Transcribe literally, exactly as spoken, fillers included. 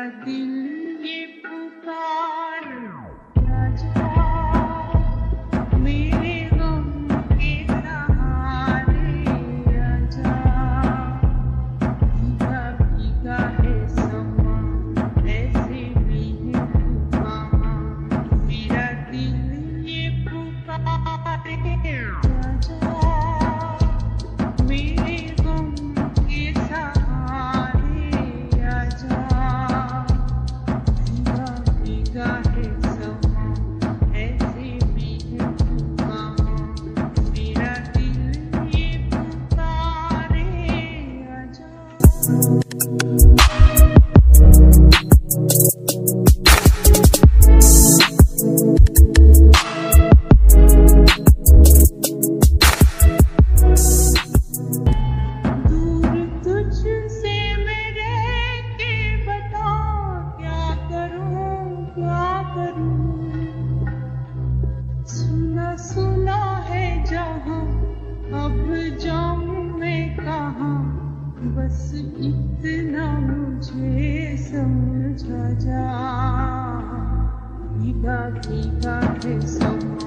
दिल ये पुकार राजा मेरे गम के सहारे राजा भीगा भीगा है समा ऐसे में है तूफान मेरा दिल ये पुकारे राजा मेरे गम के सहारे राजा भीगा भीगा है समा ऐसे में है तूफान मेरा दिल ये पुकारे राजा। दूर तुझसे मैं रह के बता क्या करूं क्या करूं सुना सुना है जहां अब जाऊं मैं कहां बस इतना मुझे समझा जा भीगा भीगा है सब